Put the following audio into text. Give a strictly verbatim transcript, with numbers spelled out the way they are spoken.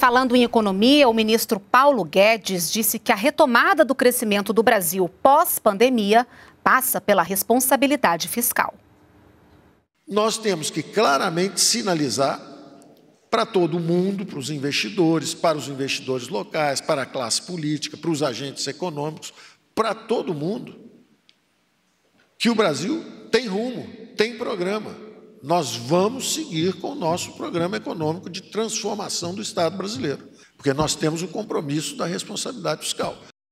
Falando em economia, o ministro Paulo Guedes disse que a retomada do crescimento do Brasil pós-pandemia passa pela responsabilidade fiscal. Nós temos que claramente sinalizar para todo mundo, para os investidores, para os investidores locais, para a classe política, para os agentes econômicos, para todo mundo, que o Brasil tem rumo, tem programa. Nós vamos seguir com o nosso programa econômico de transformação do Estado brasileiro, porque nós temos o compromisso da responsabilidade fiscal.